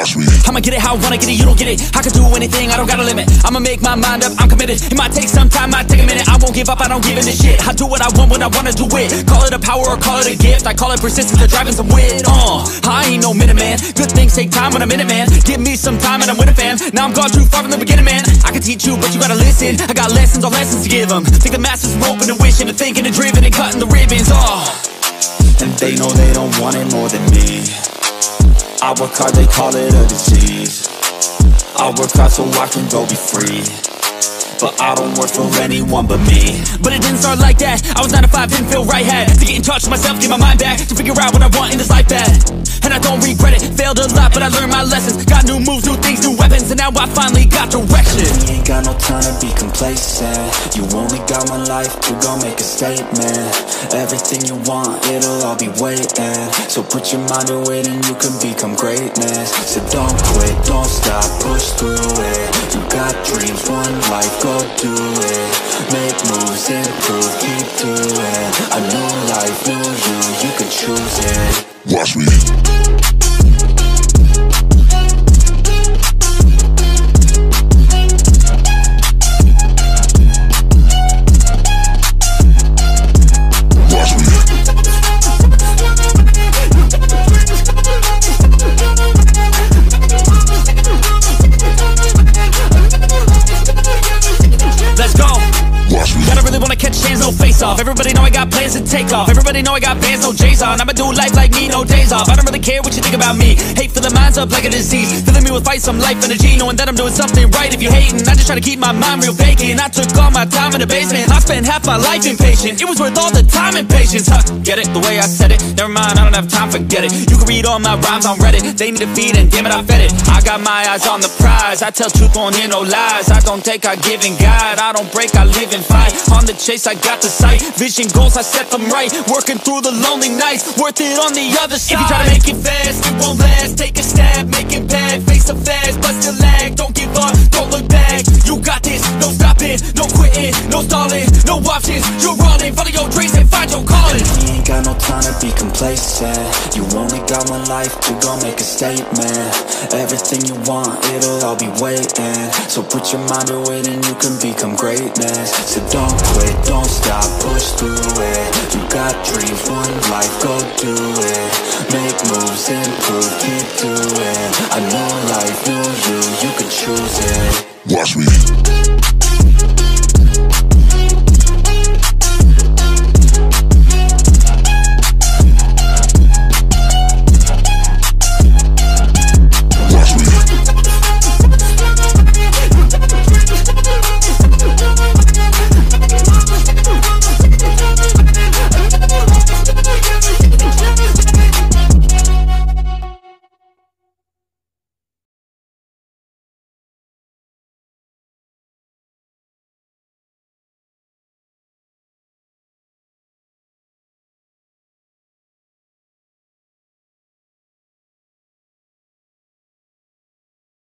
Watch me. I'ma get it how I wanna get it, you don't get it. I can do anything, I don't got a limit. I'ma make my mind up, I'm committed. It might take some time, might take a minute. I won't give up, I don't give in a shit. I do what I want when I wanna do it. Call it a power or call it a gift. I call it persistence or driving some wit. I ain't no minute man. Good things take time when I'm in it, man. Give me some time and I'm with a fan. Now I'm gone too far from the beginning, man. I can teach you, but you gotta listen. I got lessons on lessons to give them. Think the masters are open and wishing and thinking and driven and cutting the ribbons. And they know they don't want it more than me. I work hard, they call it a disease. I work hard so I can go be free, but I don't work for anyone but me. But it didn't start like that. I was 9 to 5, didn't feel right. Had to get in touch with myself, get my mind back, to figure out what I want in this life bad. And I don't regret it, failed a lot, but I learned my lessons. Got new moves, new things, new weapons, and now I finally got direction. You ain't got no time to be complacent. You only got one life, you gon' make a statement. Everything you want, it'll all be waiting. So put your mind to it and you can become greatness. So don't quit, don't stop, push through it. You got dreams, one life, go do it. Make moves, improve, keep doing. A new life, new you can choose it. Watch me. Everybody know I got plans to take off. Everybody know I got bands, no J's on. I'ma do life like me, no days off. I don't really care what you think about me. Hate filling minds up like a disease, filling me with fight, some life energy, knowing that I'm doing something right. If you hating, I just try to keep my mind real vacant. I took all my time in the basement. I spent half my life impatient. It was worth all the time and patience. Get it? The way I said it. Never mind, I don't have time, forget it. You can read all my rhymes on Reddit. They need a feed and damn it, I fed it. I got my eyes on the prize. I tell truth, won't hear no lies. I don't take, I give and guide. I don't break, I live and fight. On the chase, I got the sight. Vision goals, I set them right. Working through the lonely nights, worth it on the other side. If you try to make it fast, it won't last. Take a stab, make it bad. Face a fast, but still lag. Don't give up, don't look back. You got this, no stopping, no quitting, no stalling, no options. You're running, follow your dreams and find your calling. You ain't got no time to be complacent. You only got one life, you gon' make a statement. Everything you want, it'll all be waiting. So put your mind to it and you can become greatness. So don't quit, don't stop, push through it. You got dreams, one life, go do it. Make moves, improve, keep doing. A new life, new you can choose it. Watch me.